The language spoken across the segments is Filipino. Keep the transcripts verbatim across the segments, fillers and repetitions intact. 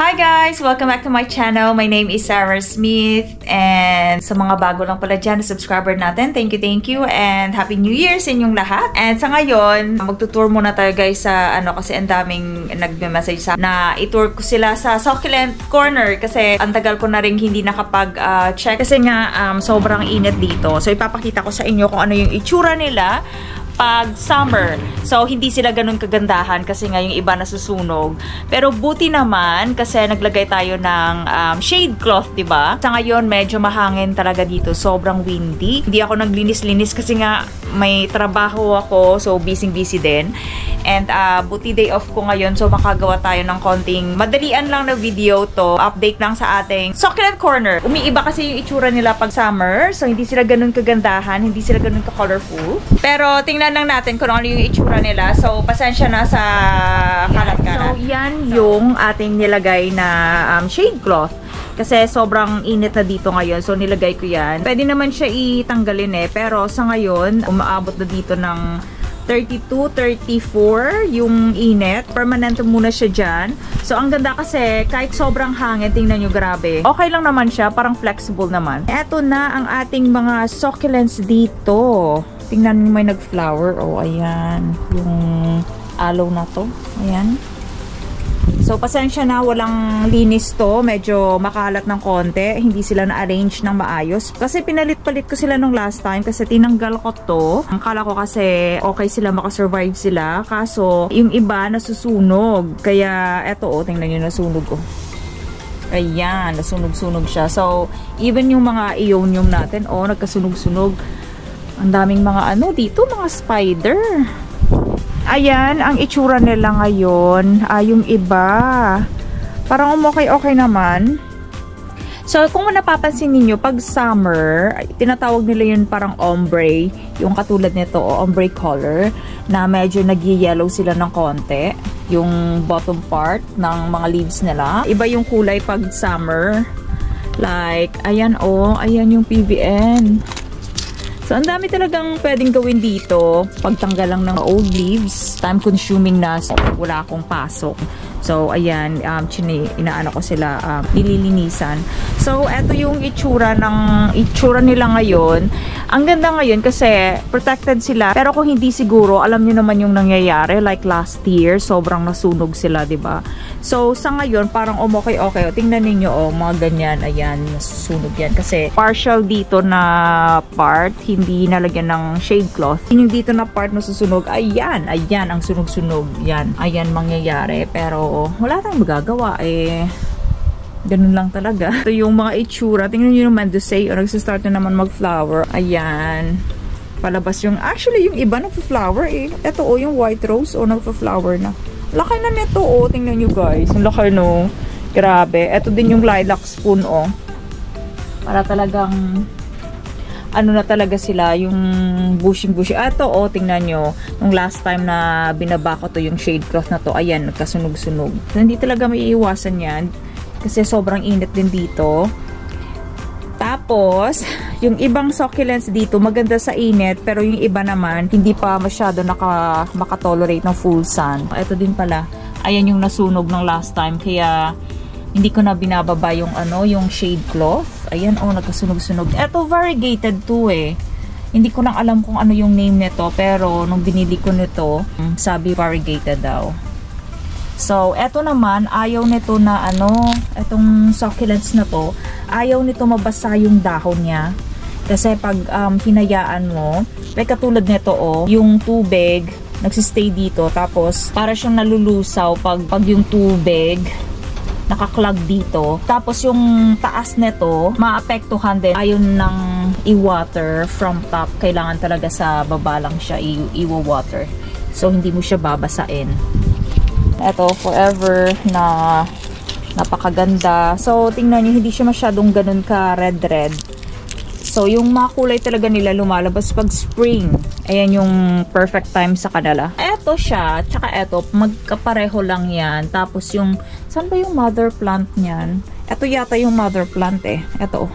Hi guys! Welcome back to my channel. My name is Sarah Smith and sa mga bago lang pala dyan na subscriber natin, thank you, thank you and Happy New Year sa inyong lahat. And sa ngayon, magtutour muna tayo guys sa ano kasi ang daming nagme-message sa na itour ko sila sa Succulent Corner kasi ang tagal ko na rin hindi nakapag-check uh, kasi nga um, sobrang init dito. So ipapakita ko sa inyo kung ano yung itsura nila pag summer. So, hindi sila ganun kagandahan kasi nga yung iba nasusunog. Pero buti naman kasi naglagay tayo ng um, shade cloth, diba? Sa ngayon, medyo mahangin talaga dito. Sobrang windy. Hindi ako naglinis-linis kasi nga may trabaho ako. So, busy-busy din. And uh, buti day off ko ngayon. So, makagawa tayo ng konting madalian lang na video to. Update lang sa ating Succulent Corner. Umiiba kasi yung itsura nila pag summer. So, hindi sila ganun kagandahan. Hindi sila ganun ka-colorful. Pero, tingnan lang natin kung ano yung itsura nila. So, pasensya na sa kalat-kalat. So, yan yung ating nilagay na um, shade cloth. Kasi sobrang init na dito ngayon. So, nilagay ko yan. Pwede naman siya itanggalin eh. Pero sa ngayon, umaabot na dito ng thirty-two, thirty-four yung init. Permanent muna siya dyan. So, ang ganda kasi kahit sobrang hangin, tingnan nyo, grabe. Okay lang naman siya. Parang flexible naman. Eto na ang ating mga succulents dito. Tingnan nyo may nag-flower. Oh, ayan. Yung aloe na to. Ayan. So, pasensya na. Walang linis to. Medyo makalat ng konti. Hindi sila na-arrange ng maayos. Kasi pinalit-palit ko sila nung last time. Kasi tinanggal ko to. Ang kala ko kasi okay sila, makasurvive sila. Kaso, yung iba nasusunog. Kaya, eto oh. Tingnan nyo, nasunog oh. Ayan. Nasunog-sunog siya. So, even yung mga ionium natin, oh, nagkasunog-sunog. Ang daming mga ano dito, mga spider. Ayan, ang itsura nila ngayon. Ah, yung iba. Parang umokay-okay naman. So, kung napapansin niyo pag summer, tinatawag nila yun parang ombre. Yung katulad nito, o ombre color. Na medyo nag-yellow sila ng konti. Yung bottom part ng mga leaves nila. Iba yung kulay pag summer. Like, ayan oh, ayan yung P V N. So, ang dami talagang pwedeng gawin dito. Pagtanggal lang ng old leaves. Time consuming na. So, wala akong pasok. So, ayan. Um, chini, inaano ko sila. Um, nililinisan. So, eto yung itsura ng itsura nila ngayon. Ang ganda ngayon kasi protected sila. Pero kung hindi siguro, alam nyo naman yung nangyayari. Like last year, sobrang nasunog sila, diba? So, sa ngayon, parang umokay-okay. Tingnan ninyo, oh, mga ganyan. Ayan, nasusunog yan. Kasi partial dito na part, hindi nalagyan ng shade cloth. Yung dito na part na susunog, ayan, ayan, ang sunog-sunog. Yan, ayan mangyayari. Pero, wala tayong magagawa, eh. Ganun lang talaga. Ito yung mga itsura. Tingnan nyo yung mandusay. O, nagsistart na naman mag-flower. Ayan. Palabas yung, actually, yung iba nagpa-flower, eh. Ito, oh, yung white rose, o, nagpa-flower na. Laki na nito, oh. Tingnan nyo, guys. Ang laki, no? Grabe. Ito din yung lilac spoon, oh. Para talagang ano na talaga sila, yung bushing-bushing. Ito, oh, tingnan nyo. Nung last time na binaba ko to, yung shade cloth na to, ayan, nagkasunog-sunog. So, hindi talaga may iiwasan yan. Kasi sobrang init din dito. Tapos, yung ibang succulents dito, maganda sa init, pero yung iba naman, hindi pa masyado naka, makatolerate ng full sun. Ito din pala, ayan yung nasunog ng last time, kaya hindi ko na binababa yung ano, yung shade cloth. Ayan, oh, nagkasunog-sunog. Ito, variegated to eh. Hindi ko lang alam kung ano yung name nito, pero nung binili ko nito, sabi variegated daw. So, eto naman, ayaw nito na ano, etong succulents na to, ayaw nito mabasa yung dahon niya. Kasi pag um, hinayaan mo, like katulad nito oh, yung tubig, nagsistay dito, tapos para siyang nalulusaw pag, pag yung tubig nakaklag dito. Tapos yung taas nito, maapektuhan din. Ayun ng i-water from top. Kailangan talaga sa baba lang siya i-water. So, hindi mo siya babasain. Ito, forever na napakaganda. So, tingnan nyo, hindi siya masyadong ganun ka red-red. So, yung mga kulay talaga nila lumalabas pag spring. Ayan yung perfect time sa kanila. Eto siya, tsaka eto, magkapareho lang yan. Tapos yung, saan ba yung mother plant niyan? Eto yata yung mother plant eh. Eto.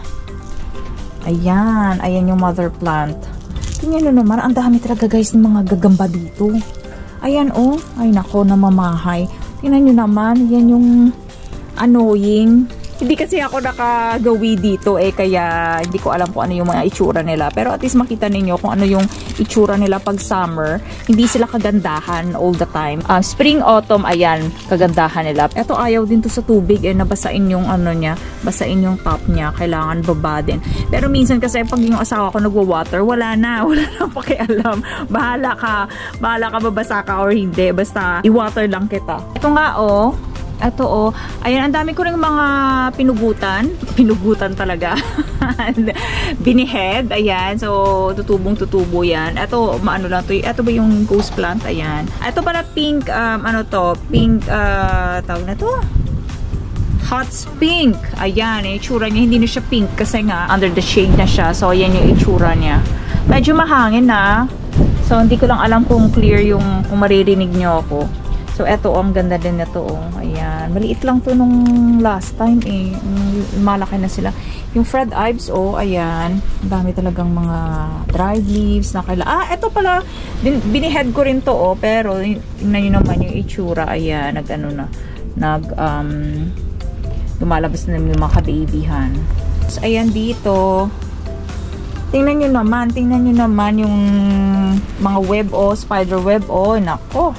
Ayan, ayan yung mother plant. Tingnan nyo naman, ang dami talaga guys ng mga gagamba dito. Ayan oh, ay nako, namamahay. Tingnan nyo naman, yan yung annoying. Hindi kasi ako nakagawi dito eh, kaya hindi ko alam kung ano yung mga itsura nila. Pero at least makita ninyo kung ano yung itsura nila pag summer. Hindi sila kagandahan all the time. Um, spring, autumn, ayan, kagandahan nila. Eto, ayaw din to sa tubig eh, nabasain yung ano niya, basain yung top niya. Kailangan baba din. Pero minsan kasi pag yung asawa ko nagwa-water, wala na. Wala na pakialam. Bahala ka. Bahala ka babasa ka or hindi. Basta i-water lang kita. Ito nga oh. Ito oh, ayan, ang dami ko ring mga pinugutan. Pinugutan talaga. Binihead, ayan. So, tutubong-tutubo yan. Ito, maano lang to. Ito ba yung ghost plant? Ayan. Ito pala pink, um, ano to? Pink, uh, tawag na to? Hot pink. Ayan, yung itsura niya. Hindi na siya pink kasi nga, under the shade na siya. So, ayan yung itsura niya. Medyo mahangin na. So, hindi ko lang alam kung clear yung, kung maririnig nyo ako. So, eto, oh, ang ganda din na to, oh. Ayan. Maliit lang to nung last time, eh. Malaki na sila. Yung Fred Ives, oh, ayan. Ang dami talagang mga dried leaves na kaila. Ah, eto pala, din, binihead ko rin to, oh. Pero, tingnan nyo naman yung itsura. Ayan, nag, ano na, nag, um, lumalabas na yung mga kababyhan. So, ayan dito. Tingnan nyo naman, tingnan nyo naman yung mga web, oh, spider web, oh. Nako.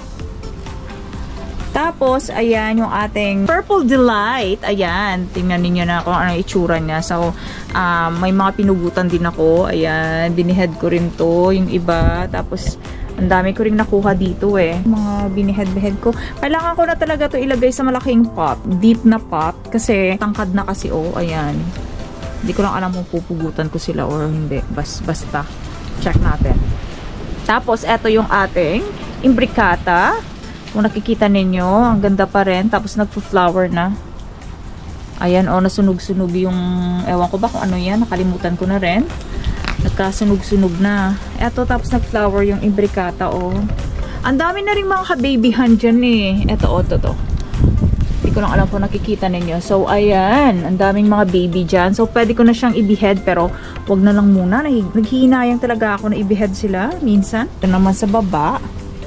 Tapos, ayan, yung ating Purple Delight. Ayan, tingnan niyo na kung ano yung itsura niya. So, um, may mga pinugutan din ako. Ayan, binihead ko rin to, yung iba. Tapos, ang dami ko rin nakuha dito eh. Mga binihead-behead ko. Kailangan ko na talaga to ilagay sa malaking pot. Deep na pot. Kasi, tangkad na kasi, oh, ayan. Hindi ko lang alam kung pupugutan ko sila or hindi. Bas, basta. Check natin. Tapos, eto yung ating imbricata. Kung nakikita ninyo, ang ganda pa rin. Tapos nagpo-flower na. Ayan, o, oh, nasunog-sunog yung, ewan ko ba kung ano yan. Nakalimutan ko na rin. Nagkasunog-sunog na. Eto, tapos nag-flower yung imbricata, o. Oh. Ang dami na rin mga kababyhan dyan, eh. Eto, o, oh, to, to. Hindi ko lang alam kung nakikita ninyo. So, ayan. Ang daming mga baby dyan. So, pwede ko na siyang i-behead, pero wag na lang muna. Naghihinayang talaga ako na i-behead sila, minsan. Ito naman sa baba.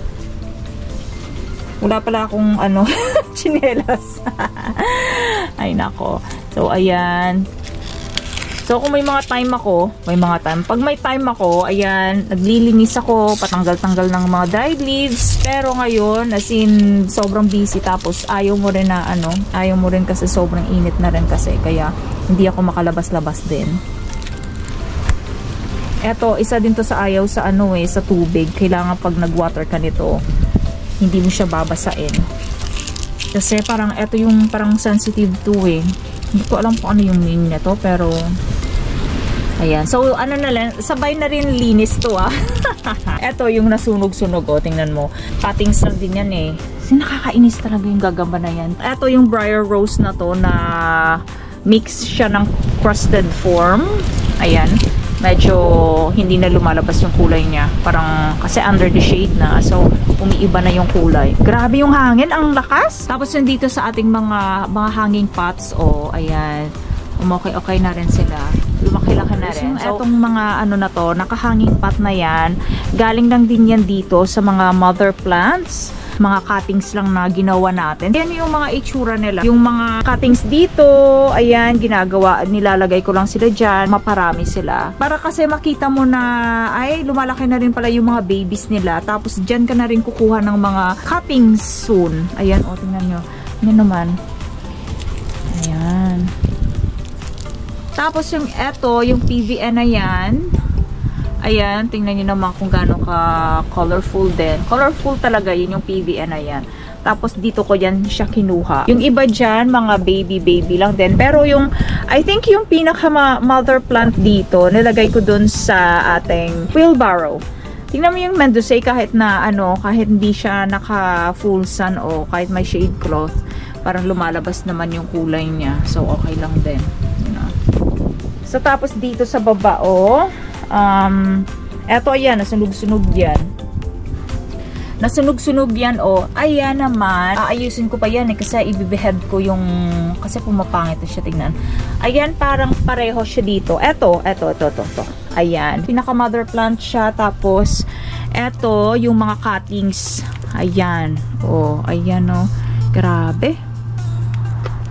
Wala pala akong ano, chinelas. Ay nako. So ayan. So kung may mga time ako, may mga time. Pag may time ako, ayan, naglilinis ako, patanggal-tanggal ng mga dried leaves. Pero ngayon, as in, sobrang busy. Tapos ayaw mo rin na ano, ayaw mo rin kasi sobrang init na rin kasi. Kaya hindi ako makalabas-labas din. Eto, isa din to sa ayaw sa ano eh, sa tubig. Kailangan pag nag-water ka nito, hindi mo siya babasain. Kasi parang ito yung parang sensitive to eh. Hindi ko alam kung ano yung name nito, pero ayan. So ano na lang, sabay na rin linis to ah. Ito yung nasunog-sunog oh, tingnan mo. Cuttings lang din yan eh. Kasi nakakainis talaga yung gagamba na yan. Ito yung briar rose na to na mix siya ng crusted form. Ayan. Medyo hindi na lumalabas yung kulay niya. Parang kasi under the shade na. So, umiiba na yung kulay. Grabe yung hangin. Ang lakas. Tapos yung dito sa ating mga mga hanging pots. Oh, ayan. umokay-okay na rin sila. Lumaki-laki na rin. So, etong mga ano na to, nakahanging pot na yan, galing lang din yan dito sa mga mother plants. Mga cuttings lang na ginawa natin. Yan yung mga itsura nila. Yung mga cuttings dito, ayan, ginagawa, nilalagay ko lang sila dyan. Maparami sila. Para kasi makita mo na, ay, lumalaki na rin pala yung mga babies nila. Tapos dyan ka na rin kukuha ng mga cuttings soon. Ayan, o, tingnan nyo. Yan naman. Ayan. Tapos yung eto, yung P V N na yan. Ayan, tingnan nyo naman kung gano'n ka colorful din. Colorful talaga yun yung P V N na yan. Tapos dito ko yan siya kinuha. Yung iba dyan, mga baby-baby lang din. Pero yung, I think yung pinaka-mother plant dito, nilagay ko dun sa ating wheelbarrow. Tingnan mo yung Mendoza kahit na ano, kahit hindi siya naka-full sun o kahit may shade cloth, parang lumalabas naman yung kulay niya. So, okay lang din. You know? So, tapos dito sa baba, oh, Um, eto ayan, nasunog-sunog yan. Nasunog-sunog yan, oh. Ayan naman. Aayusin ko pa yan eh, kasi ibibehead ko yung, kasi pumapangit na siya, tingnan. Ayan, parang pareho siya dito. Eto, eto, eto, eto, eto. Ayan. Pinaka-mother plant siya. Tapos, eto, yung mga cuttings. Ayan. Oh, ayan, oh. Grabe.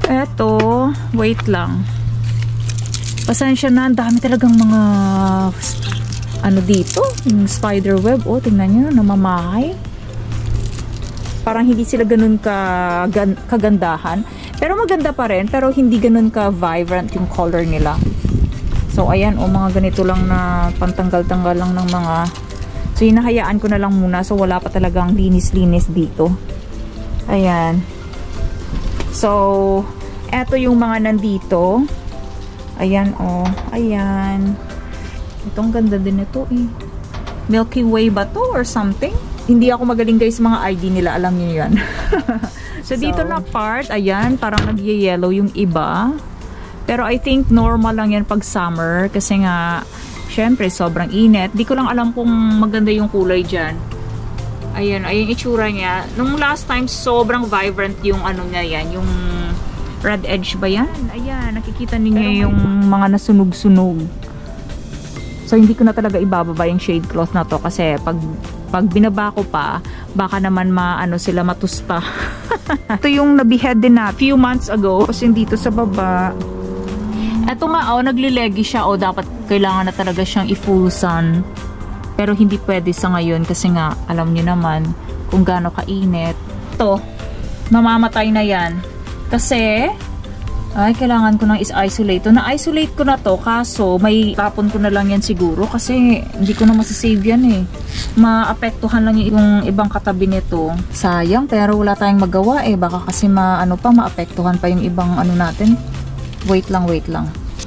Eto, wait lang. Pasensya na, ang dami talagang mga ano dito, yung spider web. Oh, tingnan nyo, namamahay. Parang hindi sila ganun ka, gan, kagandahan. Pero maganda pa rin, pero hindi ganun ka vibrant yung color nila. So, ayan, oh, mga ganito lang na pantanggal-tanggal lang ng mga... So, hinahayaan ko na lang muna. So, wala pa talagang linis-linis dito. Ayan. So, eto yung mga nandito. Ayan, oh. Ayan. Itong ganda din ito, eh. Milky Way ba to or something? Hindi ako magaling guys mga I D nila. Alam niyo yan. so, so, dito na part, ayan, parang nag-yellow yung iba. Pero I think normal lang yan pag summer. Kasi nga, syempre, sobrang init. Di ko lang alam kung maganda yung kulay dyan. Ayan, ayun itsura niya. Nung last time, sobrang vibrant yung ano niya yan. Yung red edge ba yan? Ayan, nakikita ninyo yung mga nasunog-sunog. So, hindi ko na talaga ibababa yung shade cloth na to. Kasi pag, pag binaba ko pa, baka naman maano sila matusta. Ito yung nabihead din na few months ago. Kasi dito sa baba. Ito nga, oh, naglilegi siya. O, dapat kailangan na talaga siyang i-full sun. Pero hindi pwede sa ngayon kasi nga, alam niyo naman kung gaano kainit. Ito, mamamatay na yan. Kasi, ay, kailangan ko nang is-isolate. Na-isolate ko na to, kaso may tapon ko na lang yan siguro kasi hindi ko na masasave yan eh. Maapektuhan lang yung ibang katabi nito. Sayang, pero wala tayong magawa eh. Baka kasi ma, ano pa, maapektuhan pa yung ibang ano natin. Wait lang, wait lang.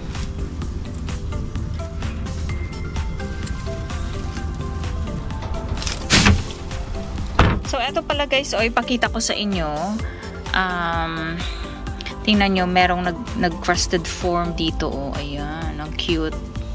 So, eto pala guys, o ipakita ko sa inyo. Um, tingnan nyo, merong nag, nag-crusted form dito. Oh, ayan, ang cute.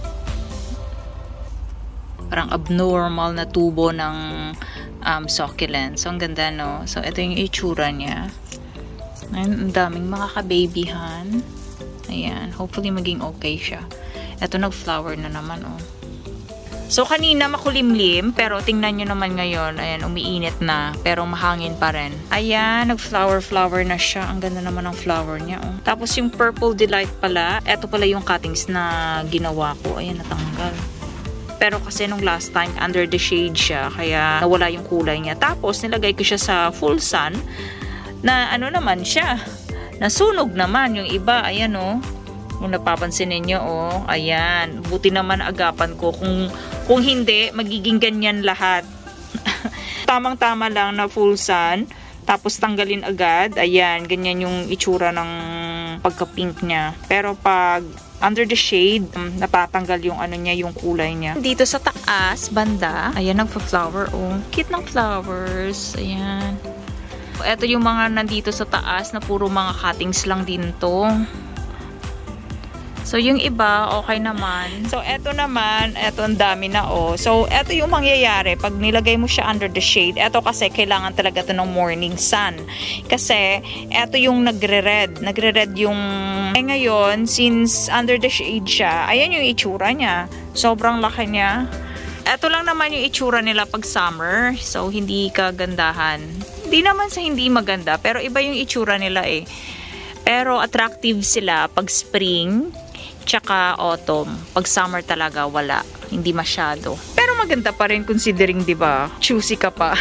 Parang abnormal na tubo ng um, succulent. So, ang ganda, no? So, ito yung itsura niya. Ayan, ang daming mga kababyhan. Ayan, hopefully maging okay siya. Ito, nag-flower na naman, oh. So, kanina makulimlim, pero tingnan nyo naman ngayon, ayan, umiinit na, pero mahangin pa rin. Ayan, nag-flower-flower na siya. Ang ganda naman ng flower niya, oh. Tapos, yung Purple Delight pala, eto pala yung cuttings na ginawa ko. Ayan, natanggal. Pero kasi nung last time, under the shade siya, kaya nawala yung kulay niya. Tapos, nilagay ko siya sa full sun, na ano naman siya, nasunog naman yung iba. Ayan, oh. Kung napapansin ninyo, oh, ayan. Buti naman agapan ko. Kung, kung hindi, magiging ganyan lahat. Tamang-tama lang na full sun. Tapos tanggalin agad. Ayan, ganyan yung itsura ng pagka-pink niya. Pero pag under the shade, um, napatanggal yung ano niya, yung kulay niya. Dito sa taas, banda, ayan, nagpa-flower, oh. Cute ng flowers. Ayan. Ito yung mga nandito sa taas na puro mga cuttings lang din to. So, yung iba, okay naman. So, eto naman, eto ang dami na, oh. So, eto yung mangyayari. Pag nilagay mo siya under the shade, eto kasi kailangan talaga to ng morning sun. Kasi, eto yung nagre-red. Nagre-red yung... Eh, ngayon, since under the shade siya, ayan yung itsura niya. Sobrang laki niya. Eto lang naman yung itsura nila pag summer. So, hindi kagandahan. Hindi naman sa hindi maganda, pero iba yung itsura nila eh. Pero, attractive sila pag spring, tsaka autumn. Pag summer talaga, wala. Hindi masyado. Pero maganda pa rin considering, di ba? Choosy ka pa.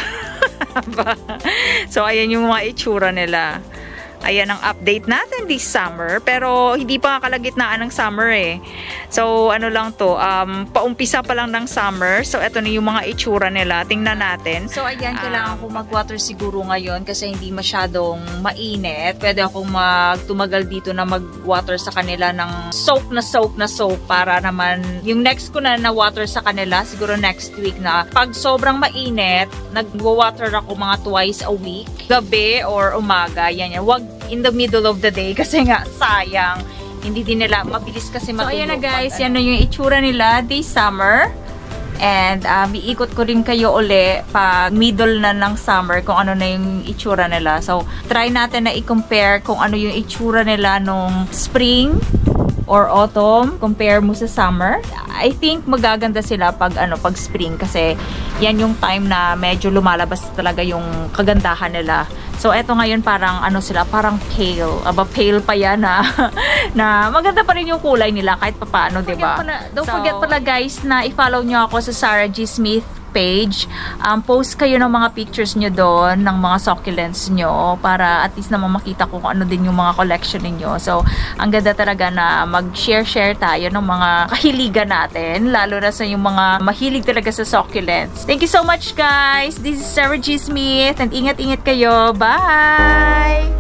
So, ayan yung mga itsura nila. Ayan ang update natin this summer. Pero, hindi pa nga kalagitnaan ng summer eh. So, ano lang to. Um, paumpisa pa lang ng summer. So, eto na yung mga itsura nila. Tingnan natin. So, ayan. Um, kailangan ko mag-water siguro ngayon kasi hindi masyadong mainit. Pwede akong magtumagal dito na mag-water sa kanila ng soak na soak na soak para naman yung next ko na na-water sa kanila siguro next week na. Pag sobrang mainit, nag-water ako mga twice a week. Gabi or umaga. Yan yan. Wag in the middle of the day kasi nga sayang. Hindi din nila mabilis kasi matulog. So, ayan na guys. Yan na yung itsura nila this summer. And um, iikot ko rin kayo uli pag middle na ng summer kung ano na yung itsura nila. So, try natin na i-compare kung ano yung itsura nila nung spring or autumn. Compare mo sa summer. I think magaganda sila pag ano, pag spring kasi yan yung time na medyo lumalabas talaga yung kagandahan nila. So eto ngayon parang ano sila, parang pale. Aba pale pa yan na na maganda pa rin yung kulay nila kahit papaano, 'di ba? Don't so, forget pala guys na i-follow nyo ako sa Sarah G. Smith page. Um, post kayo ng mga pictures nyo doon, ng mga succulents nyo, para at least naman makita ko kung ano din yung mga collection ninyo. So, ang ganda talaga na mag-share-share tayo ng mga kahiligan natin, lalo na sa yung mga mahilig talaga sa succulents. Thank you so much guys! This is Sarah G. Smith and ingat-ingat kayo. Bye!